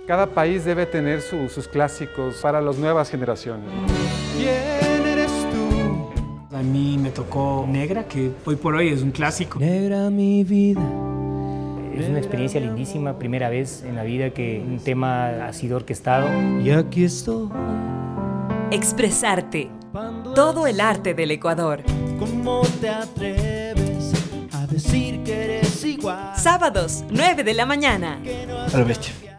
Cada país debe tener sus clásicos para las nuevas generaciones. ¿Quién eres tú? A mí me tocó Negra, que hoy por hoy es un clásico. Negra mi vida. Es una experiencia lindísima, primera vez en la vida que un tema ha sido orquestado. Y aquí estoy. Expresarte. Todo el arte del Ecuador. ¿Cómo te atreves a decir que eres igual? Sábados, 9 de la mañana. A la bestia.